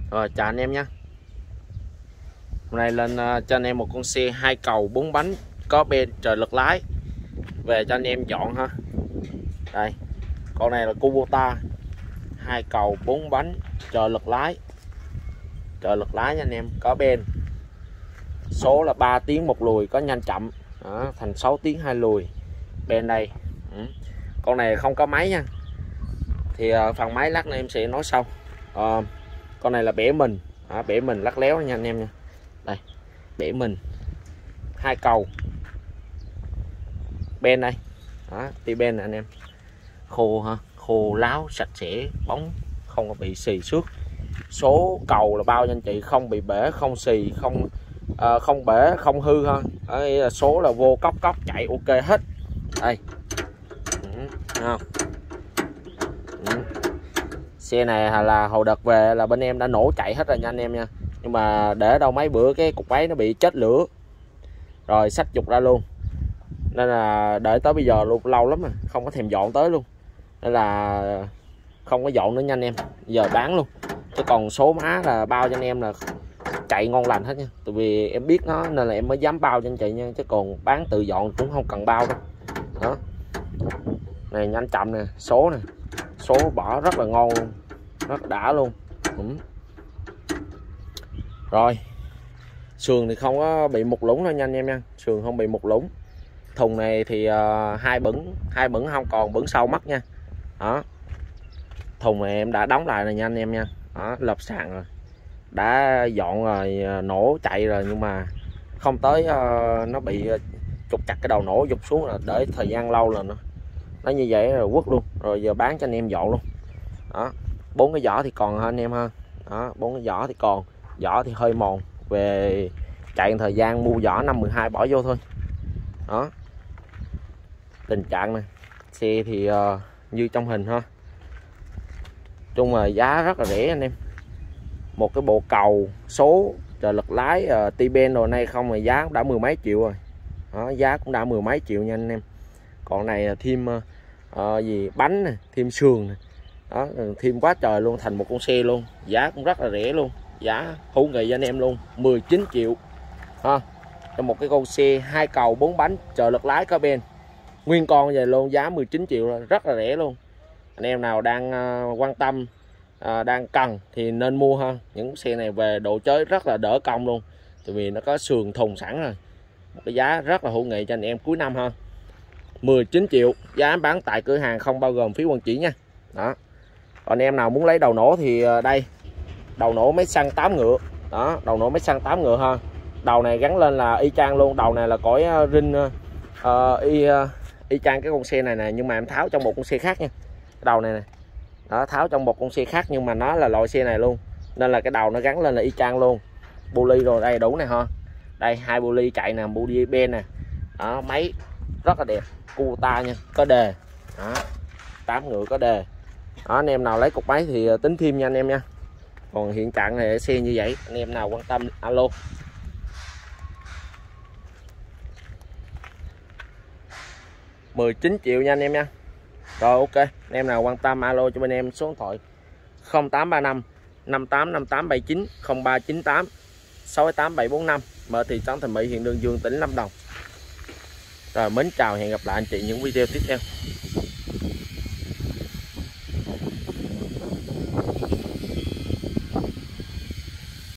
Rồi chào anh em nhé. Hôm nay lên cho anh em một con xe 2 cầu 4 bánh có ben trợ lực lái về cho anh em chọn ha. Đây, con này là Kubota 2 cầu 4 bánh trợ lực lái nha anh em, có ben. Số là 3 tiếng một lùi, có nhanh chậm đó, thành 6 tiếng 2 lùi. Ben đây. Con này không có máy nha. Thì phần máy lắc này em sẽ nói sau. Con này là bẻ mình, bẻ mình lắc léo nha anh em nha. Đây, bẻ mình 2 cầu ben đây đó, ti ben này anh em, khô ha, khô láo sạch sẽ, bóng không có bị xì xước. Số cầu là bao cho anh chị, không bị bể, không xì, không bể, không hư ha. Đấy, số là vô cốc chạy ok hết. Đây không? Xe này là hồi đợt về là bên em đã nổ chạy hết rồi nha anh em nha, nhưng mà để đâu mấy bữa cái cục máy nó bị chết lửa rồi xách trục ra luôn, nên là đợi tới bây giờ luôn, lâu lắm rồi không có thèm dọn tới luôn, nên là không có dọn nữa nha anh em, giờ bán luôn. Chứ còn số má là bao cho anh em là chạy ngon lành hết nha, tại vì em biết nó nên là em mới dám bao cho anh chị nha, chứ còn bán tự dọn cũng không cần bao đâu. Đó này, nhanh chậm nè, số nè, số bỏ rất là ngon luôn, rất đã luôn. Rồi sườn thì không có bị mục lũng đâu nha anh em nha, sườn không bị mục lũng. Thùng này thì hai bẩn không còn bẩn sau mất nha. Đó, thùng này em đã đóng lại rồi nha anh em nha. Đó, lợp sàn rồi, đã dọn rồi, nổ chạy rồi, nhưng mà không tới nó bị trục chặt cái đầu nổ dục xuống, là để thời gian lâu là nó như vậy rồi quất luôn, rồi giờ bán cho anh em dọn luôn. Đó, 4 cái vỏ thì còn ha anh em ha. Đó, 4 cái vỏ thì còn, vỏ thì hơi mòn, về chạy thời gian mua vỏ 512 bỏ vô thôi. Đó, tình trạng này xe thì như trong hình ha. Chung là giá rất là rẻ anh em, một cái bộ cầu số trợ lực lái ti ben rồi nay không, mà giá cũng đã mười mấy triệu rồi. Đó, giá cũng đã mười mấy triệu nha anh em. Còn này thêm gì bánh này, thêm sườn này. Đó, thêm quá trời luôn, thành một con xe luôn, giá cũng rất là rẻ luôn, giá hữu nghị cho anh em luôn, 19 triệu ha, cho một cái con xe 2 cầu 4 bánh trợ lực lái có ben nguyên con về luôn, giá 19 triệu rồi, rất là rẻ luôn. Anh em nào đang quan tâm, đang cần thì nên mua ha. Những xe này về độ chơi rất là đỡ công luôn, tại vì nó có sườn thùng sẵn rồi, một cái giá rất là hữu nghị cho anh em cuối năm ha. 19 triệu, giá bán tại cửa hàng không bao gồm phí vận chuyển nha. Đó, còn em nào muốn lấy đầu nổ thì đây, đầu nổ máy xăng 8 ngựa. Đó, đầu nổ máy xăng 8 ngựa ha. Đầu này gắn lên là y chang luôn, đầu này là cõi rin y chang cái con xe này nè, nhưng mà em tháo trong một con xe khác nha. Cái đầu này nè, đó, tháo trong một con xe khác nhưng mà nó là loại xe này luôn, nên là cái đầu nó gắn lên là y chang luôn. Buli rồi đây đủ này ha. Đây, 2 buli chạy nè, buli ben nè. Đó, máy rất là đẹp, Kubota nha, có đề. Đó, 8 ngựa có đề. Đó, anh em nào lấy cục máy thì tính thêm nha anh em nha. Còn hiện trạng này xe như vậy, anh em nào quan tâm alo. 19 triệu nha anh em nha. Rồi ok, anh em nào quan tâm alo cho bên em số điện thoại 0835 585879 0398 68745, mở thị trấn Thành Mỹ, huyện Đơn Dương, tỉnh Lâm Đồng. Rồi mến chào, hẹn gặp lại anh chị những video tiếp theo.